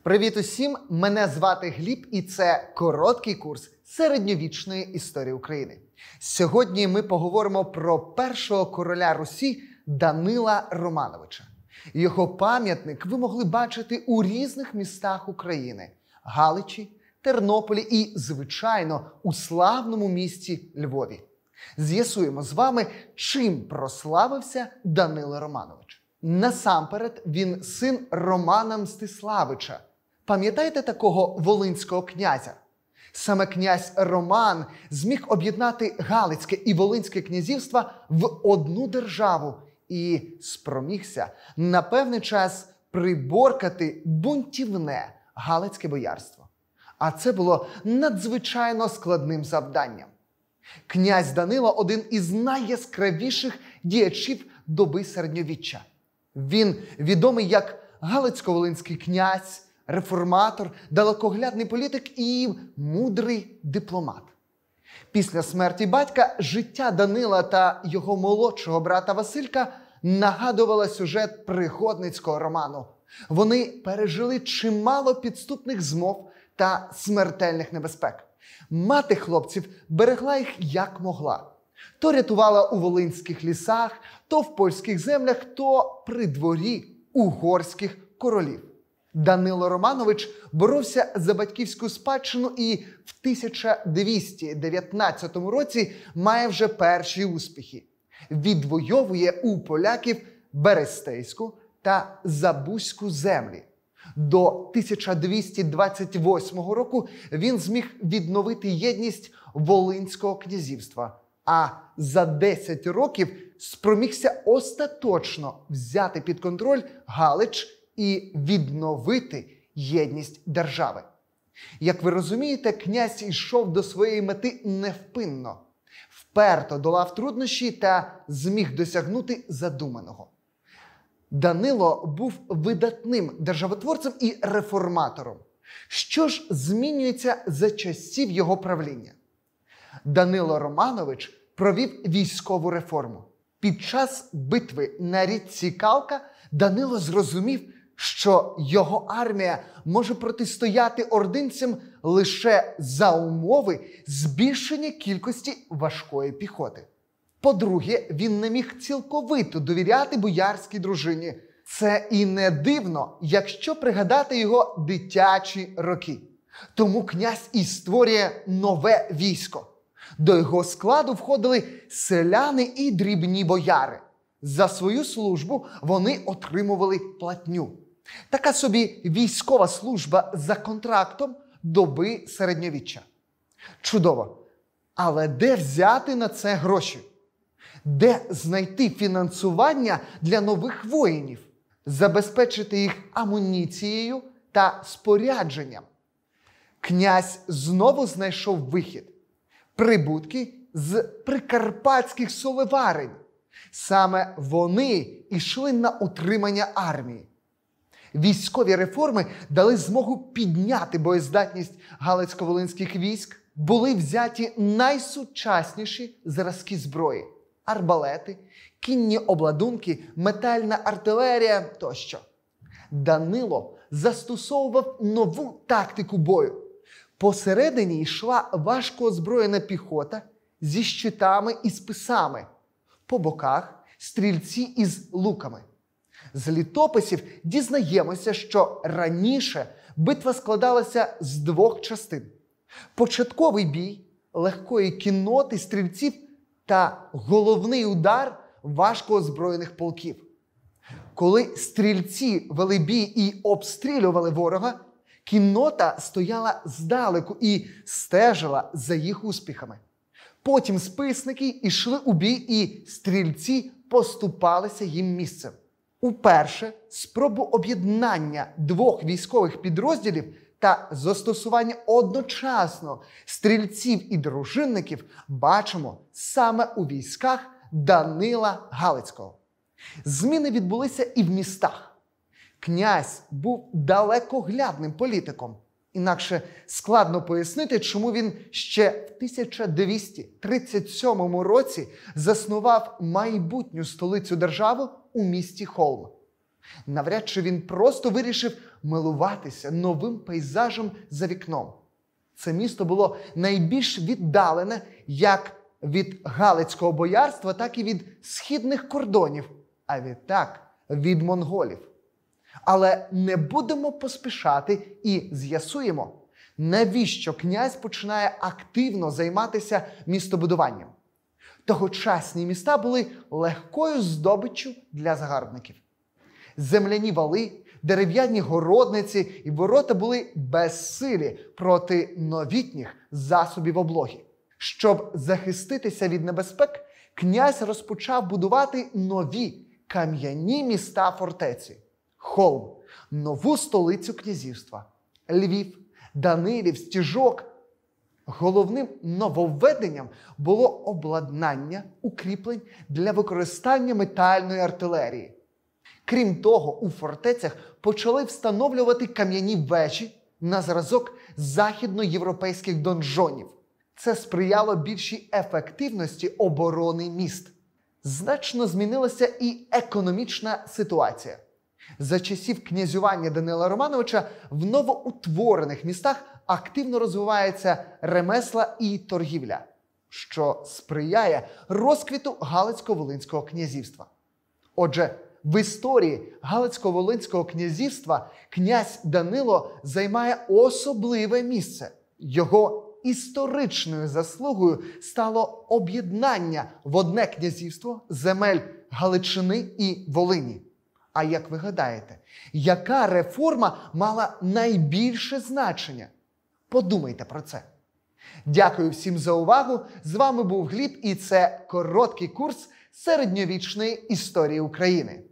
Привіт усім! Мене звати Гліб і це короткий курс середньовічної історії України. Сьогодні ми поговоримо про першого короля Русі Данила Романовича. Його пам'ятник ви могли бачити у різних містах України – Галичі, Тернополі і, звичайно, у славному місті Львові. З'ясуємо з вами, чим прославився Данило Романович. Насамперед, він син Романа Мстиславича. Пам'ятаєте такого волинського князя? Саме князь Роман зміг об'єднати Галицьке і Волинське князівства в одну державу і спромігся на певний час приборкати бунтівне Галицьке боярство. А це було надзвичайно складним завданням. Князь Данило – один із найяскравіших діячів доби середньовіччя. Він відомий як Галицько-Волинський князь, реформатор, далекоглядний політик і мудрий дипломат. Після смерті батька життя Данила та його молодшого брата Василька нагадувало сюжет пригодницького роману. Вони пережили чимало підступних змов та смертельних небезпек. Мати хлопців берегла їх як могла. То рятувала у волинських лісах, то в польських землях, то при дворі угорських королів. Данило Романович боровся за батьківську спадщину і в 1219 році має вже перші успіхи. Відвоює у поляків Берестейську та Забузьку землі. До 1228 року він зміг відновити єдність Волинського князівства, а за 10 років спромігся остаточно взяти під контроль Галич і відновити єдність держави. Як ви розумієте, князь йшов до своєї мети невпинно, вперто долав труднощі та зміг досягнути задуманого. Данило був видатним державотворцем і реформатором. Що ж змінюється за часів його правління? Данило Романович провів військову реформу. Під час битви на річці Калка Данило зрозумів, що його армія може протистояти ординцям лише за умови збільшення кількості важкої піхоти. По-друге, він не міг цілковито довіряти боярській дружині. Це і не дивно, якщо пригадати його дитячі роки. Тому князь і створює нове військо. До його складу входили селяни і дрібні бояри. За свою службу вони отримували платню. Така собі військова служба за контрактом доби середньовіччя. Чудово! Але де взяти на це гроші? Де знайти фінансування для нових воїнів? Забезпечити їх амуніцією та спорядженням? Князь знову знайшов вихід. Прибутки з прикарпатських солеварень. Саме вони йшли на утримання армії. Військові реформи дали змогу підняти боєздатність галицько-волинських військ. Були взяті найсучасніші зразки зброї – арбалети, кінні обладунки, метальна артилерія тощо. Данило застосовував нову тактику бою. Посередині йшла важко озброєна піхота зі щитами і списами. По боках – стрільці із луками. З літописів дізнаємося, що раніше битва складалася з двох частин. Початковий бій легкої кінноти стрільців та головний удар важко озброєних полків. Коли стрільці вели бій і обстрілювали ворога, кіннота стояла здалеку і стежила за їх успіхами. Потім списники йшли у бій і стрільці поступалися їм місцем. Уперше спробу об'єднання двох військових підрозділів та застосування одночасно стрільців і дружинників бачимо саме у військах Данила Галицького. Зміни відбулися і в містах. Князь був далекоглядним політиком. Інакше складно пояснити, чому він ще в 1237 році заснував майбутню столицю держави у місті Холм. Навряд чи він просто вирішив милуватися новим пейзажем за вікном. Це місто було найбільш віддалене як від Галицького боярства, так і від східних кордонів, а відтак від монголів. Але не будемо поспішати і з'ясуємо, навіщо князь починає активно займатися містобудуванням. Тогочасні міста були легкою здобиччю для загарбників. Земляні вали, дерев'яні городниці і ворота були безсилі проти новітніх засобів облоги. Щоб захиститися від небезпек, князь розпочав будувати нові кам'яні міста-фортеці. Холм – нову столицю князівства. Львів, Данилів, Стіжок. Головним нововведенням було обладнання укріплень для використання метальної артилерії. Крім того, у фортецях почали встановлювати кам'яні вежі на зразок західноєвропейських донжонів. Це сприяло більшій ефективності оборони міст. Значно змінилася і економічна ситуація. За часів князювання Данила Романовича в новоутворених містах активно розвиваються ремесла і торгівля, що сприяє розквіту Галицько-Волинського князівства. Отже, в історії Галицько-Волинського князівства князь Данило займає особливе місце. Його історичною заслугою стало об'єднання в одне князівство земель Галичини і Волині. А як ви гадаєте, яка реформа мала найбільше значення? Подумайте про це. Дякую всім за увагу. З вами був Гліб, і це короткий курс середньовічної історії України.